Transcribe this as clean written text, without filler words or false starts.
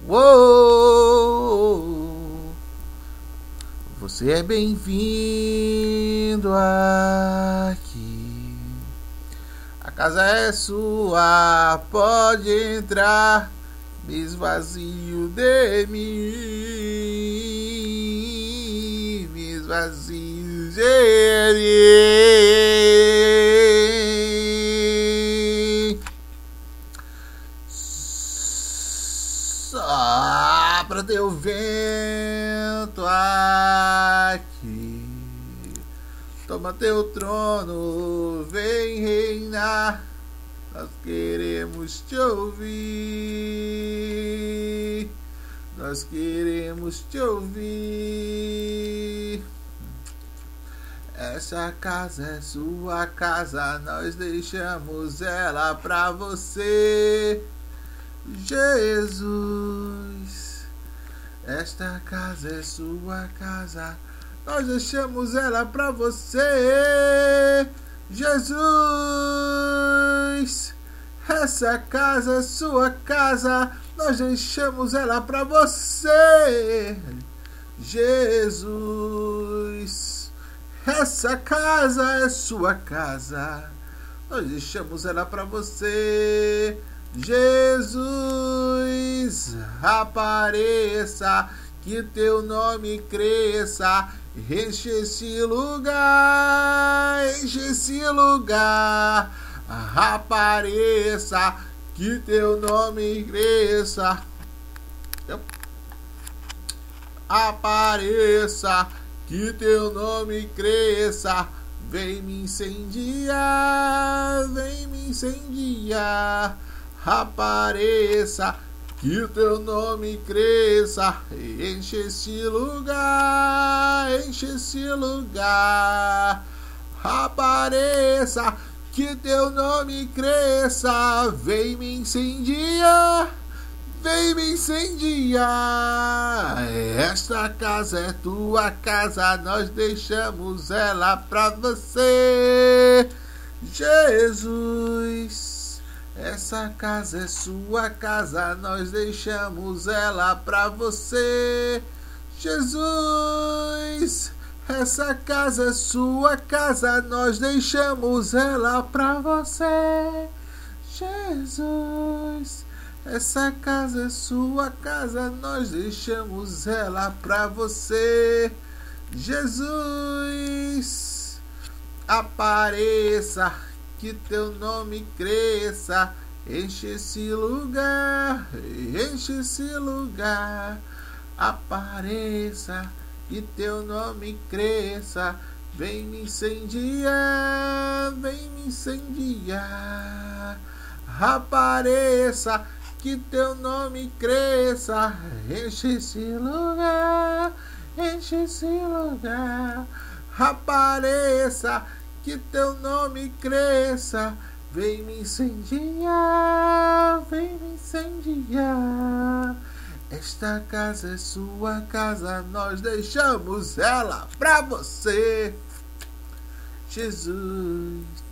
Uou! Você é bem-vindo aqui. A casa é sua, pode entrar. Me esvazio de mim, me esvazio de mim. Sopra teu vento aqui, toma teu trono, vem reinar. Nós queremos te ouvir, nós queremos te ouvir. Essa casa é sua casa, nós deixamos ela pra você, Jesus. Esta casa é sua casa, nós deixamos ela pra você, Jesus. Essa casa é sua casa, nós deixamos ela pra você, Jesus. Essa casa é sua casa, nós deixamos ela pra você, Jesus. Apareça, que teu nome cresça, enche esse lugar, enche esse lugar. Apareça, que teu nome cresça. Apareça, que teu nome cresça. Vem me incendiar, vem me incendiar. Apareça, que teu nome cresça. Enche esse lugar, enche esse lugar. Apareça, que teu nome cresça. Vem me incendiar, vem me incendiar. Esta casa é tua casa, nós deixamos ela pra você, Jesus. Essa casa é sua casa, nós deixamos ela pra você, Jesus. Essa casa é sua casa, nós deixamos ela pra você, Jesus. Essa casa é sua casa, nós deixamos ela pra você, Jesus. Apareça, que teu nome cresça, enche esse lugar, enche esse lugar. Apareça, que teu nome cresça. Vem me incendiar, vem me incendiar. Apareça, que teu nome cresça. Enche esse lugar, enche esse lugar. Apareça, que teu nome cresça. Vem me incendiar, vem me incendiar. Esta casa é sua casa, nós deixamos ela pra você, Jesus.